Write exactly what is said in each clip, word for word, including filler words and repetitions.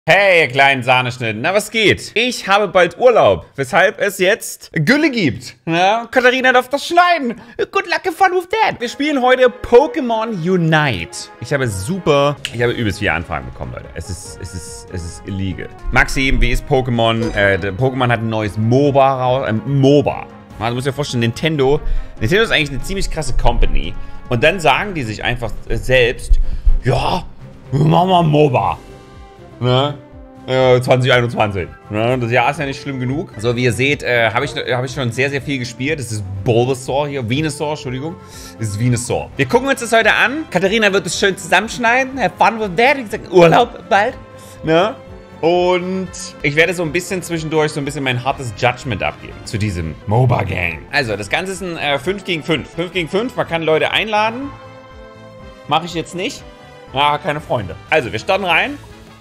Hey, ihr kleinen Sahneschnitten, na was geht? Ich habe bald Urlaub, weshalb es jetzt Gülle gibt. Na, Katharina darf das schneiden. Good luck and fun with that. Wir spielen heute Pokémon Unite. Ich habe super, ich habe übelst viele Anfragen bekommen, Leute. Es ist, es ist, es ist illegal. Maxi, wie ist Pokémon? Äh, Pokémon hat ein neues MOBA raus, äh, MOBA. Man muss sich ja vorstellen, Nintendo, Nintendo ist eigentlich eine ziemlich krasse Company. Und dann sagen die sich einfach selbst, ja, wir machen mal MOBA. Ne? Äh, zwanzig einundzwanzig. Ne? Das Jahr ist ja nicht schlimm genug. So, wie ihr seht, äh, habe ich, hab ich schon sehr, sehr viel gespielt. Das ist Bulbasaur hier. Venusaur, Entschuldigung. Das ist Venusaur. Wir gucken uns das heute an. Katharina wird es schön zusammenschneiden. Have fun with that. Ich sag Urlaub bald. Ne? Und ich werde so ein bisschen zwischendurch so ein bisschen mein hartes Judgment abgeben zu diesem MOBA-Game. Also, das Ganze ist ein äh, fünf gegen fünf. fünf gegen fünf. Man kann Leute einladen. Mache ich jetzt nicht. Ja, keine Freunde. Also, wir starten rein.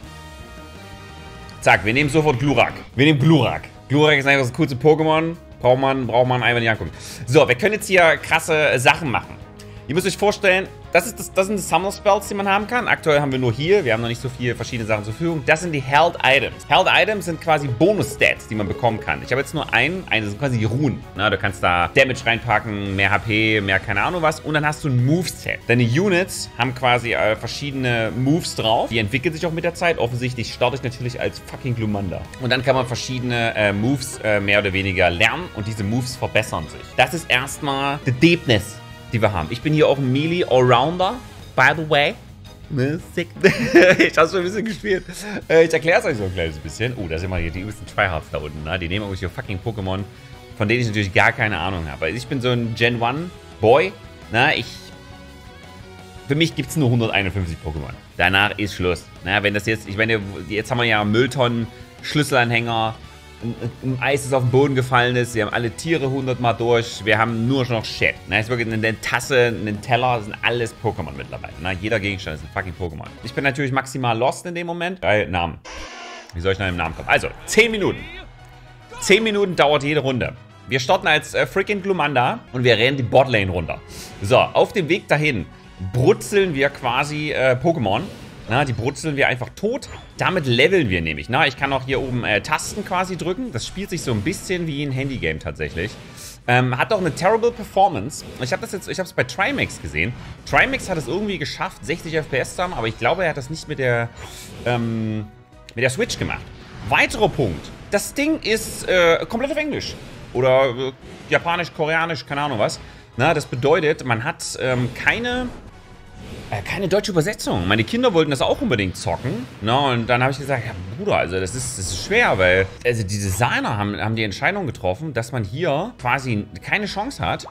Zack, wir nehmen sofort Glurak. Wir nehmen Glurak. Glurak ist einfach das coolste Pokémon. Braucht man, braucht man einfach nicht angucken. So, wir können jetzt hier krasse Sachen machen. Ihr müsst euch vorstellen, das, ist das, das sind die Summer Spells, die man haben kann. Aktuell haben wir nur hier. Wir haben noch nicht so viele verschiedene Sachen zur Verfügung. Das sind die Held Items. Held Items sind quasi Bonus-Stats, die man bekommen kann. Ich habe jetzt nur einen. Eine sind quasi die Runen. Na, du kannst da Damage reinpacken, mehr H P, mehr keine Ahnung was. Und dann hast du ein Moveset. Deine Units haben quasi äh, verschiedene Moves drauf. Die entwickeln sich auch mit der Zeit. Offensichtlich starte ich natürlich als fucking Glumanda. Und dann kann man verschiedene äh, Moves äh, mehr oder weniger lernen. Und diese Moves verbessern sich. Das ist erstmal the Deepness, die wir haben. Ich bin hier auch ein Melee Allrounder, by the way. Sick. Ich habe schon ein bisschen gespielt. Ich erkläre es euch so ein kleines bisschen. Oh, da sind wir hier die übelsten Tryhards da unten. Ne? Die nehmen irgendwelche fucking Pokémon, von denen ich natürlich gar keine Ahnung habe. Ich bin so ein Gen eins Boy. Na, ich... Für mich gibt es nur hunderteinundfünfzig Pokémon. Danach ist Schluss. Na, wenn das jetzt... Ich meine, jetzt haben wir ja Mülltonnen, Schlüsselanhänger, ein Eis, das auf den Boden gefallen ist. Wir haben alle Tiere hundertmal durch. Wir haben nur noch Shit. Na, ist wirklich eine Tasse, ein Teller, das sind alles Pokémon mittlerweile. Na, jeder Gegenstand ist ein fucking Pokémon. Ich bin natürlich maximal lost in dem Moment. Drei Namen. Wie soll ich nach dem Namen kommen? Also, zehn Minuten. zehn Minuten dauert jede Runde. Wir starten als äh, freaking Glumanda und wir rennen die Botlane runter. So, auf dem Weg dahin brutzeln wir quasi äh, Pokémon. Na, die brutzeln wir einfach tot. Damit leveln wir nämlich. Na, ich kann auch hier oben äh, Tasten quasi drücken. Das spielt sich so ein bisschen wie ein Handygame tatsächlich. Ähm, hat auch eine terrible Performance. Ich habe das jetzt, ich habe es bei Trimax gesehen. Trimax hat es irgendwie geschafft, sechzig F P S zu haben, aber ich glaube, er hat das nicht mit der, ähm, mit der Switch gemacht. Weiterer Punkt. Das Ding ist äh, komplett auf Englisch. Oder äh, Japanisch, Koreanisch, keine Ahnung was. Na, das bedeutet, man hat ähm, keine... Keine deutsche Übersetzung. Meine Kinder wollten das auch unbedingt zocken. No, und dann habe ich gesagt, ja Bruder, also das ist, das ist schwer, weil also die Designer haben, haben die Entscheidung getroffen, dass man hier quasi keine Chance hat.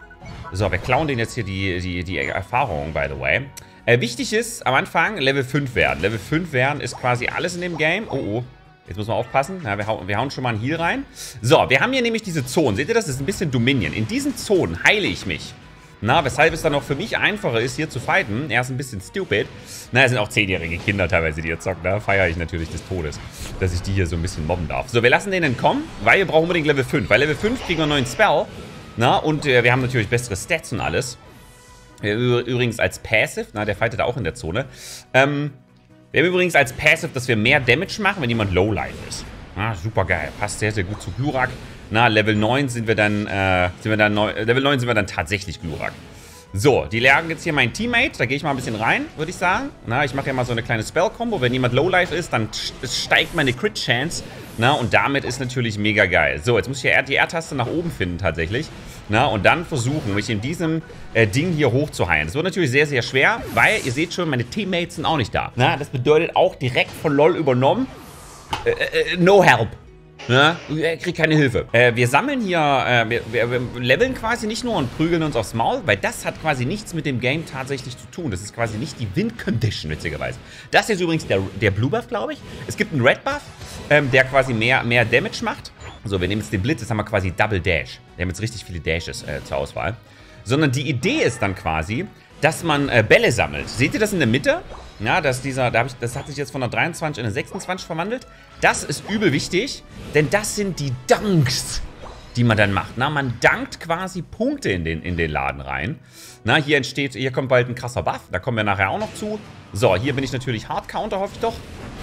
So, wir klauen denen jetzt hier die, die, die Erfahrung, by the way. Äh, wichtig ist, am Anfang Level fünf werden. Level fünf werden ist quasi alles in dem Game. Oh, oh. Jetzt muss man aufpassen. Ja, wir, hauen, wir hauen schon mal einen Heal rein. So, wir haben hier nämlich diese Zonen. Seht ihr das? Das ist ein bisschen Dominion. In diesen Zonen heile ich mich. Na, weshalb es dann auch für mich einfacher ist, hier zu fighten. Er ist ein bisschen stupid. Na, es sind auch zehnjährige Kinder teilweise, die hier zocken. Da feiere ich natürlich des Todes, dass ich die hier so ein bisschen mobben darf. So, wir lassen den entkommen, weil wir brauchen unbedingt Level fünf. Weil Level fünf kriegen wir einen neuen Spell. Na, und äh, wir haben natürlich bessere Stats und alles. Äh, übrigens als Passive. Na, der fightet auch in der Zone. Ähm, wir haben übrigens als Passive, dass wir mehr Damage machen, wenn jemand Lowlife ist. Ah, super geil. Passt sehr, sehr gut zu Glurak. Na, Level neun sind wir dann, äh, sind wir dann, Level neun sind wir dann tatsächlich Glurak. So, die lernen jetzt hier meinen Teammate. Da gehe ich mal ein bisschen rein, würde ich sagen. Na, ich mache ja mal so eine kleine Spell-Combo. Wenn jemand Lowlife ist, dann steigt meine Crit-Chance. Na, und damit ist natürlich mega geil. So, jetzt muss ich ja die R-Taste nach oben finden tatsächlich. Na, und dann versuchen, mich in diesem äh, Ding hier hochzuheilen. Das wird natürlich sehr, sehr schwer, weil ihr seht schon, meine Teammates sind auch nicht da. Na, das bedeutet auch direkt von LOL übernommen. Äh, äh, no help. Ja, er kriegt keine Hilfe. Äh, wir sammeln hier, äh, wir, wir, wir leveln quasi nicht nur und prügeln uns aufs Maul, weil das hat quasi nichts mit dem Game tatsächlich zu tun. Das ist quasi nicht die Win-Condition, witzigerweise. Das hier ist übrigens der, der Blue Buff, glaube ich. Es gibt einen Red Buff, ähm, der quasi mehr, mehr Damage macht. So, wir nehmen jetzt den Blitz, jetzt haben wir quasi Double Dash. Wir haben jetzt richtig viele Dashes äh, zur Auswahl. Sondern die Idee ist dann quasi, dass man äh, Bälle sammelt. Seht ihr das in der Mitte? Ja, dass dieser, da hab ich, das hat sich jetzt von der dreiundzwanzig in eine sechsundzwanzig verwandelt. Das ist übel wichtig, denn das sind die Dunks, die man dann macht. Na, man dankt quasi Punkte in den, in den Laden rein. Na, hier entsteht, hier kommt bald ein krasser Buff, da kommen wir nachher auch noch zu. So, hier bin ich natürlich Hard Counter, hoffe ich doch.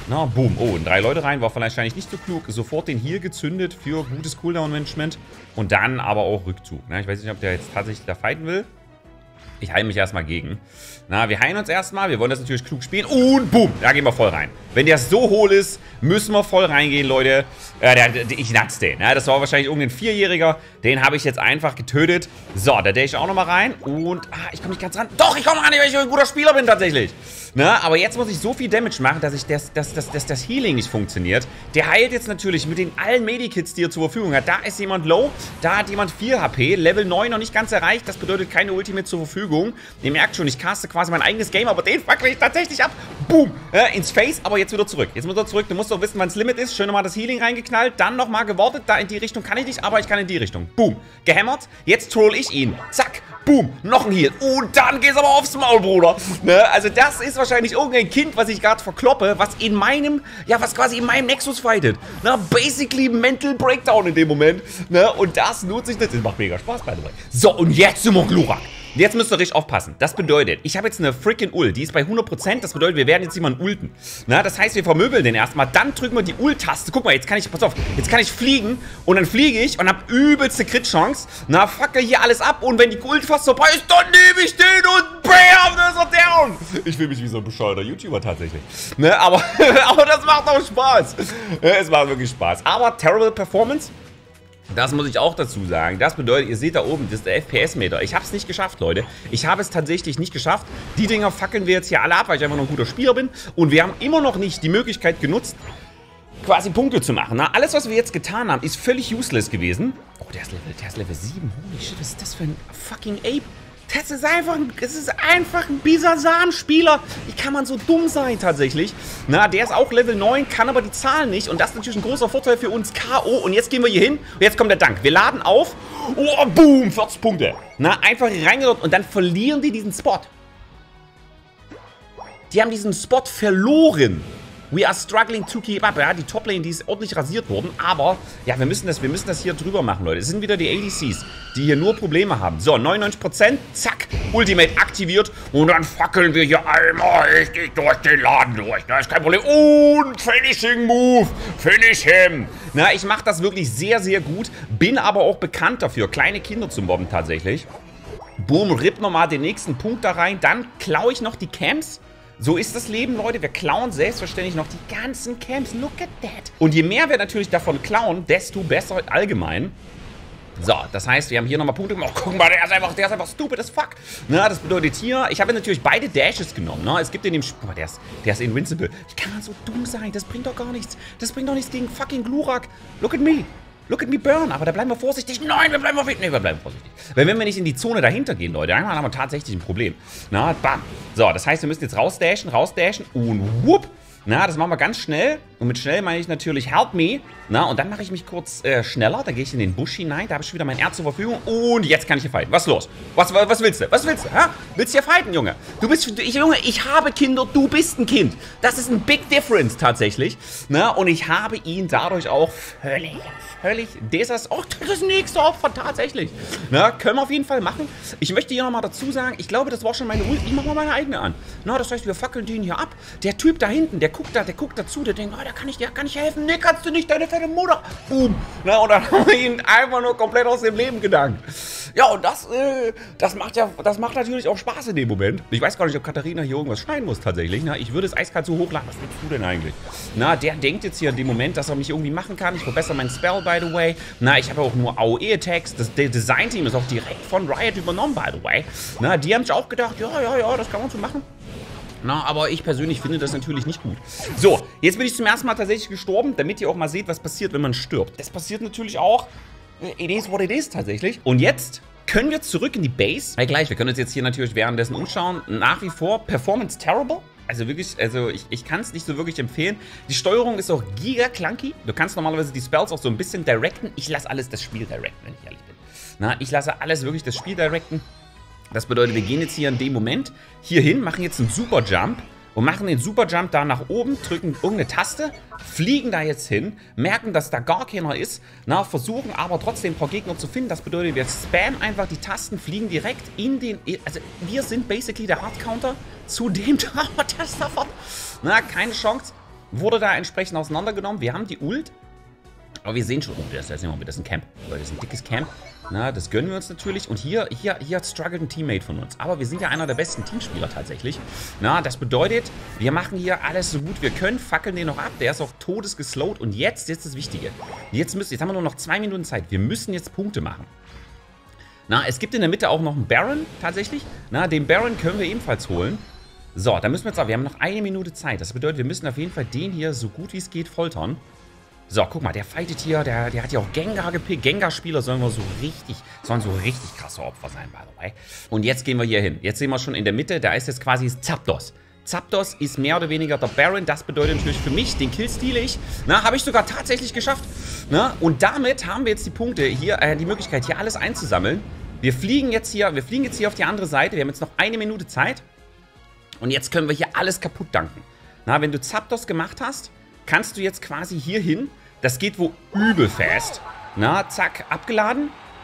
Na, boom. Oh, und drei Leute rein. War wahrscheinlich nicht so klug. Sofort den Heal gezündet für gutes Cooldown-Management. Und dann aber auch Rückzug. Na, ich weiß nicht, ob der jetzt tatsächlich da fighten will. Ich heile mich erstmal gegen. Na, wir heilen uns erstmal. Wir wollen das natürlich klug spielen. Und boom, da gehen wir voll rein. Wenn der so hohl ist, müssen wir voll reingehen, Leute. Äh, der, der, ich natz den. Ne? Das war wahrscheinlich irgendein Vierjähriger. Den habe ich jetzt einfach getötet. So, da dash ich auch nochmal rein. Und, ah, ich komme nicht ganz ran. Doch, ich komme ran, weil ich ein guter Spieler bin tatsächlich. Na, aber jetzt muss ich so viel Damage machen, dass, ich das, dass, dass, dass das Healing nicht funktioniert. Der heilt jetzt natürlich mit den allen Medikits, die er zur Verfügung hat. Da ist jemand low, da hat jemand vier H P. Level neun noch nicht ganz erreicht. Das bedeutet keine Ultimate zur Verfügung. Ihr merkt schon, ich caste quasi mein eigenes Game, aber den fackel ich tatsächlich ab. Boom, äh, ins Face, aber jetzt wieder zurück. Jetzt muss er zurück. Du musst doch wissen, wann das Limit ist. Schön nochmal das Healing reingeknallt. Dann nochmal gewartet. Da in die Richtung kann ich nicht, aber ich kann in die Richtung. Boom, gehämmert. Jetzt troll ich ihn. Zack. Boom, noch ein Heal. Und dann geht's aber aufs Maul, Bruder. Ne? Also das ist wahrscheinlich irgendein Kind, was ich gerade verkloppe, was in meinem, ja, was quasi in meinem Nexus fightet. Ne? Basically Mental Breakdown in dem Moment. Ne? Und das nutze ich nicht. Das macht mega Spaß, by the way. So, und jetzt sind wir Glurak. Jetzt müsst ihr richtig aufpassen. Das bedeutet, ich habe jetzt eine freaking Ult. Die ist bei hundert Prozent. Das bedeutet, wir werden jetzt jemanden ulten. Na, das heißt, wir vermöbeln den erstmal. Dann drücken wir die Ult-Taste. Guck mal, jetzt kann ich, pass auf, jetzt kann ich fliegen. Und dann fliege ich und habe übelste Crit-Chance. Na, facke hier alles ab. Und wenn die Ult fast vorbei ist, dann nehme ich den und bam, da ist er down. Ich fühle mich wie so ein bescheuerter YouTuber tatsächlich. Ne, aber, aber das macht auch Spaß. Es macht wirklich Spaß. Aber Terrible Performance. Das muss ich auch dazu sagen. Das bedeutet, ihr seht da oben, das ist der F P S-Meter. Ich habe es nicht geschafft, Leute. Ich habe es tatsächlich nicht geschafft. Die Dinger fackeln wir jetzt hier alle ab, weil ich einfach noch ein guter Spieler bin. Und wir haben immer noch nicht die Möglichkeit genutzt, quasi Punkte zu machen. Na, alles, was wir jetzt getan haben, ist völlig useless gewesen. Oh, der ist Level, der ist Level sieben. Holy shit, was ist das für ein fucking Ape? Das ist einfach ein, das ist einfach ein Bisasam-Spieler. Wie kann man so dumm sein, tatsächlich? Na, der ist auch Level neun, kann aber die Zahlen nicht. Und das ist natürlich ein großer Vorteil für uns. K O. Und jetzt gehen wir hier hin. Und jetzt kommt der Dank. Wir laden auf. Oh, boom, vierzig Punkte. Na, einfach hier reingedrückt. Und dann verlieren die diesen Spot. Die haben diesen Spot verloren. We are struggling to keep up. Ja, die Toplane, die ist ordentlich rasiert worden. Aber, ja, wir müssen das, wir müssen das hier drüber machen, Leute. Es sind wieder die A D Cs, die hier nur Probleme haben. So, neunundneunzig Prozent. Zack. Ultimate aktiviert. Und dann fackeln wir hier einmal richtig durch den Laden durch. Da ist kein Problem. Und Finishing Move. Finish him. Na, ich mache das wirklich sehr, sehr gut. Bin aber auch bekannt dafür, kleine Kinder zu mobben tatsächlich. Boom, ripp nochmal den nächsten Punkt da rein. Dann klaue ich noch die Camps. So ist das Leben, Leute. Wir klauen selbstverständlich noch die ganzen Camps. Look at that. Und je mehr wir natürlich davon klauen, desto besser allgemein. So, das heißt, wir haben hier nochmal Punkte gemacht. Oh, guck mal, der ist einfach, der ist einfach stupid as fuck. Na, das bedeutet hier, ich habe natürlich beide Dashes genommen. Ne? Es gibt in dem Spiel, oh, der ist, der ist invincible. Wie kann man so dumm sein? Das bringt doch gar nichts. Das bringt doch nichts gegen fucking Glurak. Look at me. Look at me burn, aber da bleiben wir vorsichtig. Nein, wir bleiben auf jeden Fall. Nee, wir bleiben vorsichtig. Weil wenn wir nicht in die Zone dahinter gehen, Leute, dann haben wir tatsächlich ein Problem. Na, bam. So, das heißt, wir müssen jetzt rausdashen, rausdashen und whoop. Na, das machen wir ganz schnell. Und mit schnell meine ich natürlich help me. Na, und dann mache ich mich kurz äh, schneller. Da gehe ich in den Busch hinein. Da habe ich schon wieder mein R zur Verfügung. Und jetzt kann ich hier fighten. Was ist los? Was, was, was willst du? Was willst du? Ha? Willst du hier fighten, Junge? Du bist, ich, Junge, ich habe Kinder, du bist ein Kind. Das ist ein Big Difference tatsächlich. Na, und ich habe ihn dadurch auch völlig, völlig desas. Oh, das nächste Opfer tatsächlich. Na, können wir auf jeden Fall machen. Ich möchte hier nochmal dazu sagen, ich glaube, das war schon meine Ult. Ich mache mal meine eigene an. Na, das heißt, wir fackeln den hier ab. Der Typ da hinten, der guckt da, der guckt dazu, der denkt, oh, da kann ich, der kann ich helfen. Nee, kannst du nicht, deine fette Mutter. Boom. Na, und dann haben wir ihn einfach nur komplett aus dem Leben gedankt. Ja, und das, äh, das macht ja, das macht natürlich auch Spaß in dem Moment. Ich weiß gar nicht, ob Katharina hier irgendwas schneiden muss tatsächlich. Na, ich würde es eiskalt so hochladen. Was willst du denn eigentlich? Na, der denkt jetzt hier in dem Moment, dass er mich irgendwie machen kann. Ich verbessere meinen Spell, by the way. Na, ich habe auch nur A O E-Attacks. Das Design-Team ist auch direkt von Riot übernommen, by the way. Na, die haben sich auch gedacht, ja, ja, ja, das kann man so machen. Na, aber ich persönlich finde das natürlich nicht gut. So, jetzt bin ich zum ersten Mal tatsächlich gestorben, damit ihr auch mal seht, was passiert, wenn man stirbt. Das passiert natürlich auch. It is what it is tatsächlich. Und jetzt können wir zurück in die Base. Ja, gleich, wir können uns jetzt hier natürlich währenddessen umschauen. Nach wie vor Performance terrible. Also wirklich, also ich, ich kann es nicht so wirklich empfehlen. Die Steuerung ist auch giga clunky. Du kannst normalerweise die Spells auch so ein bisschen directen. Ich lasse alles das Spiel directen, wenn ich ehrlich bin. Na, ich lasse alles wirklich das Spiel directen. Das bedeutet, wir gehen jetzt hier in dem Moment hier hin, machen jetzt einen Super Jump und machen den Super Jump da nach oben, drücken irgendeine Taste, fliegen da jetzt hin, merken, dass da gar keiner ist, na, versuchen aber trotzdem ein paar Gegner zu finden. Das bedeutet, wir spammen einfach die Tasten, fliegen direkt in den, also wir sind basically der Hard Counter zu dem Tower, der ist sofort, na, keine Chance. wurde da entsprechend auseinandergenommen. Wir haben die Ult. Aber wir sehen schon, oh, das ist, das ist ein Camp. Das ist ein dickes Camp. Na, das gönnen wir uns natürlich. Und hier, hier, hier hat struggelt ein Teammate von uns. Aber wir sind ja einer der besten Teamspieler tatsächlich. Na, das bedeutet, wir machen hier alles so gut wir können, fackeln den noch ab. Der ist auch todesgeslowt. Und jetzt, jetzt das Wichtige. Jetzt, müssen, jetzt haben wir nur noch zwei Minuten Zeit. Wir müssen jetzt Punkte machen. Na, es gibt in der Mitte auch noch einen Baron tatsächlich. Na, den Baron können wir ebenfalls holen. So, da müssen wir jetzt auch, wir haben noch eine Minute Zeit. Das bedeutet, wir müssen auf jeden Fall den hier so gut wie es geht foltern. So, guck mal, der fightet hier, der, der hat ja auch Gengar gepickt. Gengar-Spieler sollen wir so richtig, sollen so richtig krasse Opfer sein, by the way. Und jetzt gehen wir hier hin. Jetzt sehen wir schon in der Mitte, da ist jetzt quasi Zapdos. Zapdos ist mehr oder weniger der Baron. Das bedeutet natürlich für mich, den Kill stehle ich. Na, habe ich sogar tatsächlich geschafft. Na, und damit haben wir jetzt die Punkte hier, äh, die Möglichkeit, hier alles einzusammeln. Wir fliegen jetzt hier, wir fliegen jetzt hier auf die andere Seite. Wir haben jetzt noch eine Minute Zeit. Und jetzt können wir hier alles kaputt danken. Na, wenn du Zapdos gemacht hast, kannst du jetzt quasi hier hin. Das geht wohl übel fast. Na, zack, abgeladen.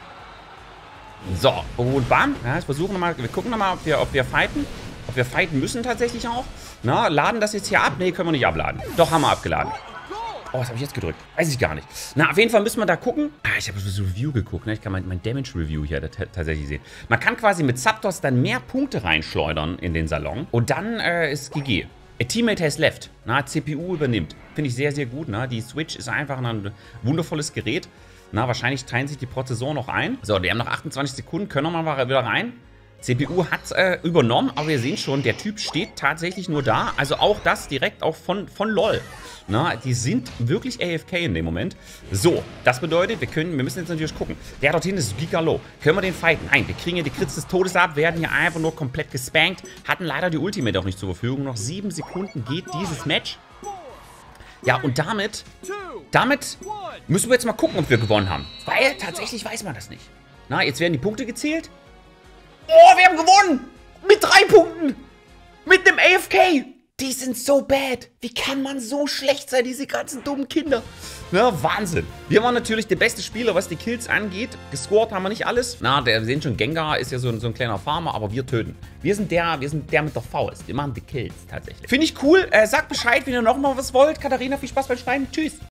So, und bam. Ja, jetzt versuchen wir mal, wir gucken nochmal, ob wir, ob wir fighten. Ob wir fighten müssen tatsächlich auch. Na, laden das jetzt hier ab? Nee, können wir nicht abladen. Doch, haben wir abgeladen. Oh, was habe ich jetzt gedrückt? Weiß ich gar nicht. Na, auf jeden Fall müssen wir da gucken. Ah, ich habe so ein Review geguckt. Ne? Ich kann mein, mein Damage-Review hier tatsächlich sehen. Man kann quasi mit Zapdos dann mehr Punkte reinschleudern in den Salon. Und dann äh, ist G G. A teammate has left. Na, C P U übernimmt. Finde ich sehr, sehr gut. Na, die Switch ist einfach ein wundervolles Gerät. Na, wahrscheinlich teilen sich die Prozessoren noch ein. So, wir haben noch achtundzwanzig Sekunden. Können wir mal wieder rein. C P U hat äh, übernommen, aber wir sehen schon, der Typ steht tatsächlich nur da. Also auch das direkt auch von, von LOL. Na, die sind wirklich A F K in dem Moment. So, das bedeutet, wir können, wir müssen jetzt natürlich gucken. Der dort hinten ist Giga Low. Können wir den fighten? Nein, wir kriegen hier die Crits des Todes ab, werden hier einfach nur komplett gespankt. Hatten leider die Ultimate auch nicht zur Verfügung. Noch sieben Sekunden geht dieses Match. Ja, und damit, damit müssen wir jetzt mal gucken, ob wir gewonnen haben. Weil tatsächlich weiß man das nicht. Na, jetzt werden die Punkte gezählt. Oh, wir haben gewonnen! Mit drei Punkten! Mit einem A F K! Die sind so bad. Wie kann man so schlecht sein, diese ganzen dummen Kinder? Ja, Wahnsinn. Wir waren natürlich der beste Spieler, was die Kills angeht. Gescored haben wir nicht alles. Na, der, wir sehen schon, Gengar ist ja so, so ein kleiner Farmer, aber wir töten. Wir sind der, wir sind der mit der Faust. Wir machen die Kills tatsächlich. Finde ich cool. Äh, sagt Bescheid, wenn ihr noch mal was wollt. Katharina, viel Spaß beim Schneiden. Tschüss.